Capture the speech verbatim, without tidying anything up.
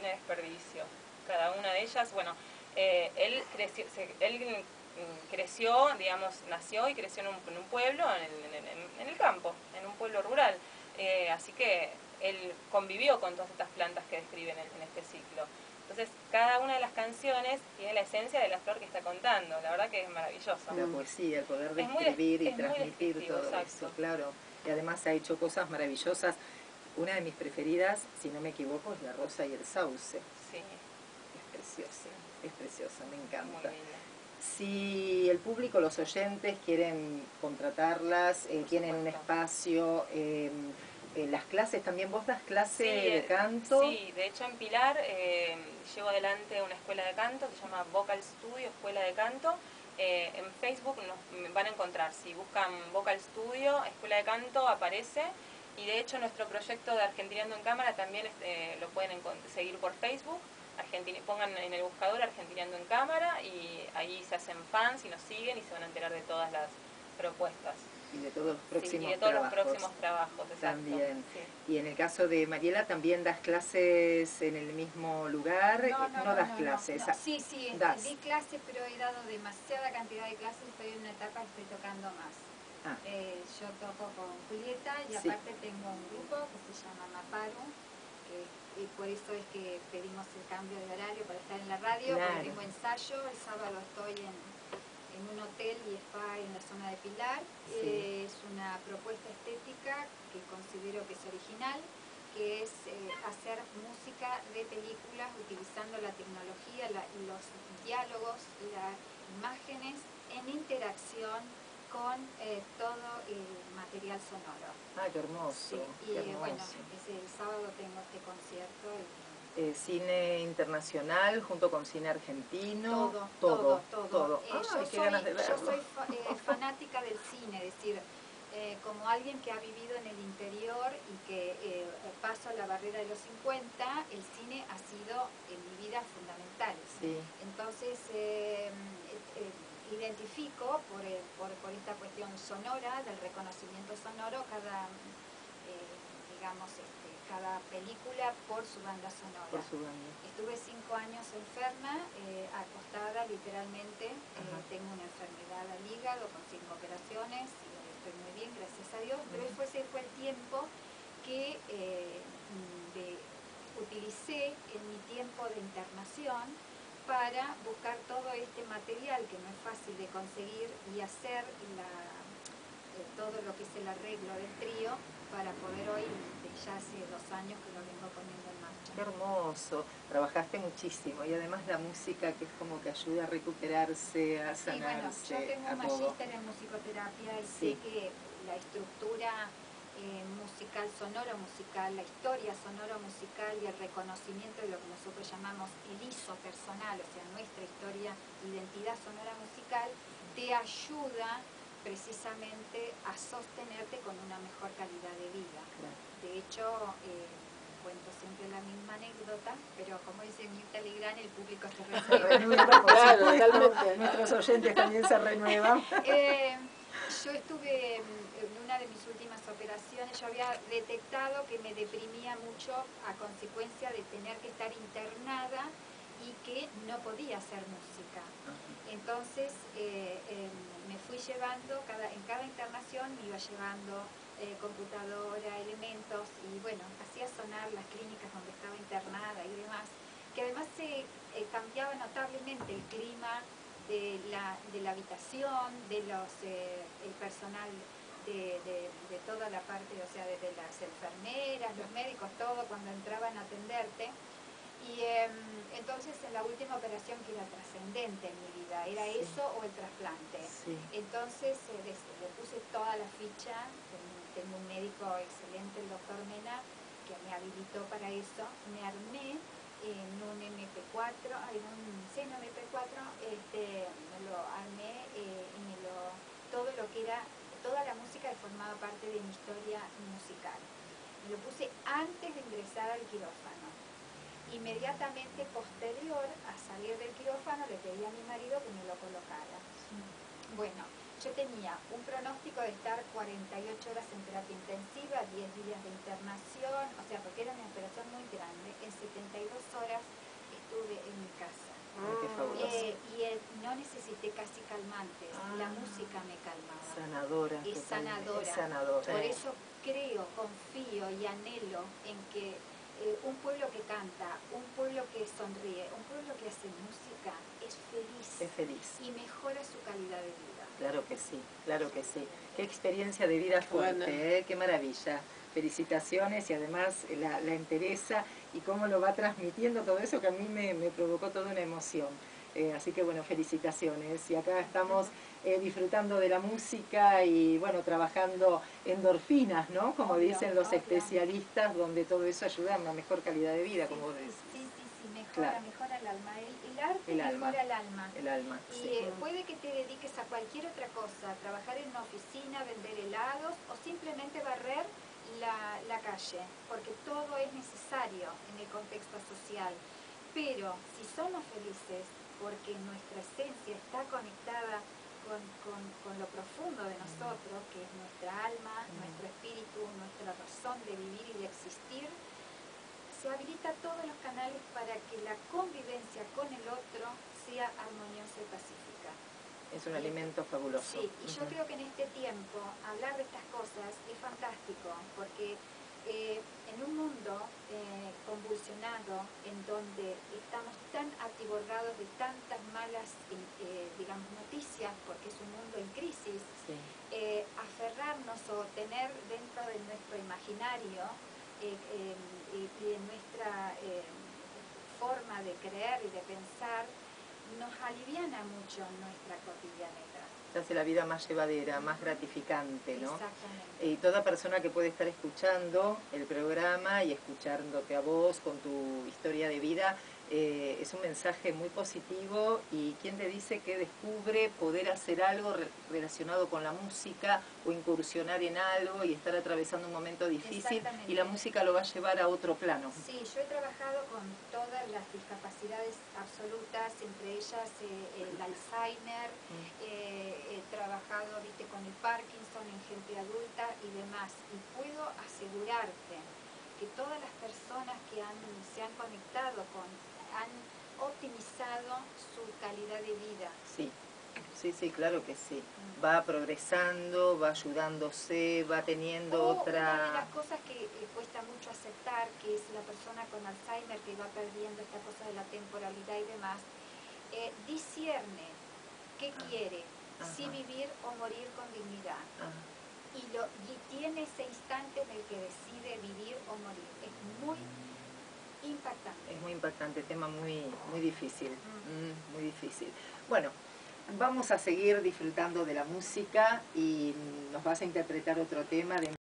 tiene desperdicio. Cada una de ellas, bueno, eh, él, creció, se, él creció, digamos, nació y creció en un, en un pueblo, en el, en, en el campo, en un pueblo rural. Eh, así que él convivió con todas estas plantas que describen en, en este ciclo. Entonces, cada una de las canciones tiene la esencia de la flor que está contando. La verdad que es maravilloso. La poesía, el poder Es muy describir des- y es muy transmitir descriptivo, todo exacto. eso, claro. Y además ha hecho cosas maravillosas. Una de mis preferidas, si no me equivoco, es La Rosa y el Sauce. Sí. Es preciosa, Sí. es preciosa, me Muy encanta. linda. Si el público, los oyentes quieren contratarlas, eh, tienen un espacio, eh, eh, las clases, también vos das clase Sí, de eh, canto. sí, de hecho en Pilar eh, llevo adelante una escuela de canto, se llama Vocal Studio, Escuela de Canto. Eh, en Facebook nos van a encontrar, si buscan Vocal Studio, Escuela de Canto, aparece. Y de hecho nuestro proyecto de Argentinando en Cámara también eh, lo pueden seguir por Facebook. Argentina, pongan en el buscador Argentinando en Cámara y ahí se hacen fans y nos siguen y se van a enterar de todas las propuestas. Y de todos los próximos sí, y de todos trabajos. los próximos trabajos, exacto. También. Sí. Y en el caso de Mariela, ¿también das clases en el mismo lugar? No, no, no no, das no, clases. no. Sí, sí, das. di clases, pero he dado demasiada cantidad de clases, estoy en una etapa que estoy tocando más. Ah. Eh, yo toco con Julieta y sí. Aparte tengo un grupo que se llama Maparu, que, y por eso es que pedimos el cambio de horario para estar en la radio, claro. Porque tengo ensayo, el sábado estoy en, en un hotel y spa en la zona de Pilar. Sí. Eh, es una propuesta estética que considero que es original, que es eh, hacer música de películas utilizando la tecnología, la, los diálogos, las imágenes en interacción con eh, todo el material sonoro. Ah, qué hermoso. Sí, y qué hermoso. Bueno, ese, el sábado tengo este concierto. Y, eh, cine internacional junto con cine argentino. Todo, todo, todo. todo. todo. Eh, Ay, yo, qué soy, ganas de verlo. yo soy fa, eh, fanática del cine, es decir, Eh, como alguien que ha vivido en el interior y que eh, paso la barrera de los cincuenta, el cine ha sido en mi vida fundamental. Sí. Entonces, eh, eh, identifico por, el, por, por esta cuestión sonora, del reconocimiento sonoro, cada, eh, digamos, este, cada película por su banda sonora. Por su banda. Estuve cinco años enferma, eh, acostada literalmente, eh, tengo una enfermedad al hígado con cinco operaciones. Estoy muy bien, gracias a Dios, pero uh-huh. ese fue el tiempo que eh, de, utilicé en mi tiempo de internación para buscar todo este material que no es fácil de conseguir y hacer la, eh, todo lo que es el arreglo del trío para poder hoy, ya hace dos años que lo vengo poniendo en marcha. Qué hermoso, trabajaste muchísimo y además la música que es como que ayuda a recuperarse, a sanarse. Sí, bueno, yo tengo un magíster en musicoterapia y sí. sé que la estructura eh, musical, sonoro musical, la historia sonoro musical y el reconocimiento de lo que nosotros llamamos el I S O personal, o sea, nuestra historia, identidad sonora musical, te ayuda precisamente a sostenerte con una mejor calidad de vida. Claro. De hecho, eh, cuento siempre la misma anécdota, pero como dice Mirta Legrand, el público se renueva. Claro, totalmente. Nuestros oyentes también se renuevan. Eh, yo estuve en una de mis últimas operaciones, yo había detectado que me deprimía mucho a consecuencia de tener que estar internada y que no podía hacer música. Entonces eh, eh, me fui llevando, cada, en cada internación me iba llevando eh, computadora, elementos y bueno, hacía sonar las clínicas donde estaba internada y demás, que además se eh, cambiaba notablemente el clima de la, de la habitación, de los eh, el personal de, de, de toda la parte, o sea, desde las enfermeras, los médicos, todo, cuando entraban a atenderte. Y eh, entonces en la última operación que era trascendente en mi vida, era sí. eso o el trasplante. Sí. Entonces eh, le, le puse toda la ficha, tengo un médico excelente, el doctor Mena, que me habilitó para eso, me armé en un eme pe cuatro, en un, sí, en un eme pe cuatro, este, me lo armé eh, y me lo, todo lo que era, toda la música que formaba parte de mi historia musical. Me lo puse antes de ingresar al quirófano. Inmediatamente posterior a salir del quirófano le pedí a mi marido que me lo colocara. Bueno, yo tenía un pronóstico de estar cuarenta y ocho horas en terapia intensiva, diez días de internación, o sea, porque era una operación muy grande. En setenta y dos horas eh, no necesité casi calmantes, Ah. la música me calmaba. Sanadora. Es totalmente, sanadora. Es sanadora. Por eso creo, confío y anhelo en que eh, un pueblo que canta, un pueblo que sonríe, un pueblo que hace música, es feliz. Es feliz. Y mejora su calidad de vida. Claro que sí, claro que sí. Qué experiencia de vida fuerte, Bueno. ¿eh? Qué maravilla. Felicitaciones y además la, la entereza y cómo lo va transmitiendo todo eso que a mí me, me provocó toda una emoción. Eh, así que bueno, felicitaciones. Y acá estamos eh, disfrutando de la música y bueno, trabajando endorfinas, ¿no? Como Obvio, dicen los obvio. especialistas, donde todo eso ayuda a una mejor calidad de vida, Sí, como vos decís. Sí, sí, sí, mejora, Claro. mejora el alma. El, el arte El alma. mejora el alma. El alma, Y sí. eh, puede que te dediques a cualquier otra cosa, trabajar en una oficina, vender helados o simplemente barrer la, la calle, porque todo es necesario en el contexto social. Pero si somos felices, porque nuestra esencia está conectada con, con, con lo profundo de nosotros, que es nuestra alma, Mm. nuestro espíritu, nuestra razón de vivir y de existir, se habilita todos los canales para que la convivencia con el otro sea armoniosa y pacífica. Es un Y- alimento fabuloso. Sí, y yo Ujú. creo que en este tiempo hablar de estas cosas es fantástico, porque eh, en un mundo eh, convulsionado, en donde estamos tan atiborrados de tantas malas, eh, digamos, noticias, porque es un mundo en crisis, Sí. eh, aferrarnos o tener dentro de nuestro imaginario eh, eh, y de nuestra eh, forma de creer y de pensar, nos aliviana mucho nuestra cotidianidad. Se hace la vida más llevadera, más gratificante, ¿no? Exactamente. Y toda persona que puede estar escuchando el programa y escuchándote a vos con tu historia de vida, eh, es un mensaje muy positivo. Y quién te dice que descubre poder hacer algo re relacionado con la música o incursionar en algo y estar atravesando un momento difícil y la música lo va a llevar a otro plano. Sí, yo he trabajado con todas las discapacidades absolutas, entre ellas eh, el Alzheimer, Mm. eh, he trabajado, viste, con el Parkinson en gente adulta y demás, y puedo asegurarte que todas las personas que han, se han conectado con, han optimizado su calidad de vida. Sí, sí, sí, claro que sí. Va progresando, va ayudándose, va teniendo O otra... una de las cosas que eh, cuesta mucho aceptar, que es la persona con Alzheimer que va perdiendo esta cosa de la temporalidad y demás, eh, discierne qué Ah. quiere, Ajá. si vivir o morir con dignidad. Ah, Y, lo, y tiene ese instante en el que decide vivir o morir. Es muy impactante. es muy impactante, tema muy, muy difícil, Mm. mm, muy difícil. Bueno, vamos a seguir disfrutando de la música y nos vas a interpretar otro tema de